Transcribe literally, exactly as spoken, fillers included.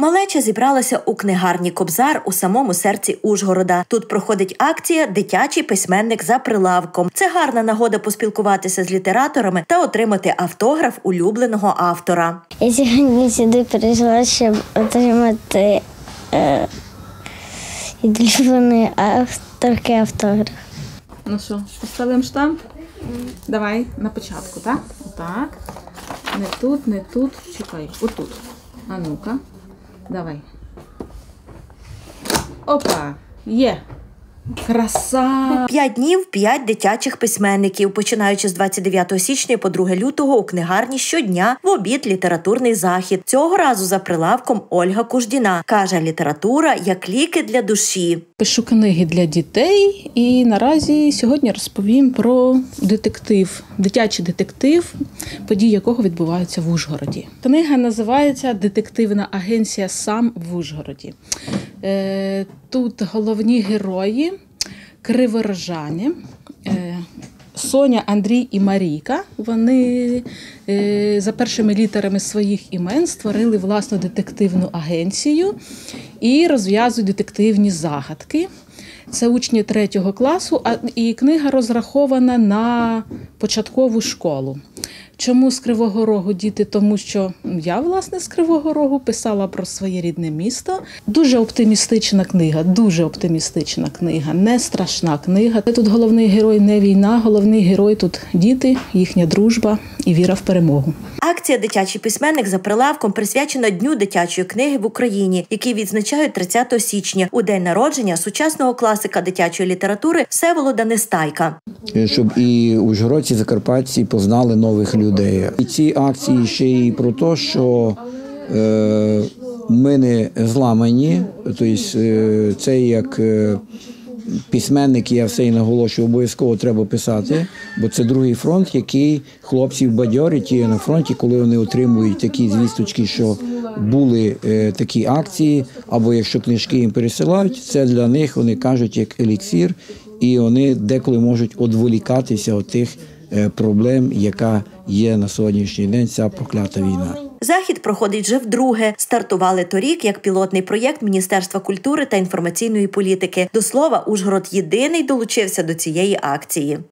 Малеча зібралася у книгарні «Кобзар» у самому серці Ужгорода. Тут проходить акція «Дитячий письменник за прилавком». Це гарна нагода поспілкуватися з літераторами та отримати автограф улюбленого автора. Я сьогодні сюди прийшла, щоб отримати е, улюбленої авторки автограф. Ну що, поставимо штамп? Давай на початку, так? Отак. Не тут, не тут. Чекай, отут. А ну-ка. Давай. Опа! Є! Краса! П'ять днів, п'ять дитячих письменників. Починаючи з двадцять дев'ятого січня по друге лютого у книгарні щодня в обід літературний захід. Цього разу за прилавком Ольга Куждіна. Каже, література як ліки для душі. Пишу книги для дітей і наразі сьогодні розповім про детектив, дитячий детектив, події якого відбуваються в Ужгороді. Книга називається «Детективна агенція «Сам» в Ужгороді». Тут головні герої – криворожани, Соня, Андрій і Марійка. Вони за першими літерами своїх імен створили власну детективну агенцію і розв'язують детективні загадки. Це учні третього класу, і книга розрахована на початкову школу. Чому з Кривого Рогу, діти? Тому що я, власне, з Кривого Рогу писала про своє рідне місто. Дуже оптимістична книга, дуже оптимістична книга, не страшна книга. Тут головний герой не війна, головний герой тут діти, їхня дружба і віра в перемогу. Акція «Дитячий письменник за прилавком» присвячена Дню дитячої книги в Україні, який відзначають тридцятого січня, у день народження сучасного класика дитячої літератури Всеволода Нестайка. Щоб і ужгородці, закарпатці познали нових людей. І ці акції ще й про те, що е, ми не зламані, тобто е, це як е, письменники, я все і наголошую, обов'язково треба писати, бо це другий фронт, який хлопців бадьорить і на фронті, коли вони отримують такі звісточки, що були е, такі акції, або якщо книжки їм пересилають, це для них, вони кажуть, як еліксир, і вони деколи можуть відволікатися від тих проблем, яка є на сьогоднішній день, ця проклята війна. Захід проходить вже вдруге. Стартували торік як пілотний проєкт Міністерства культури та інформаційної політики. До слова, Ужгород єдиний долучився до цієї акції.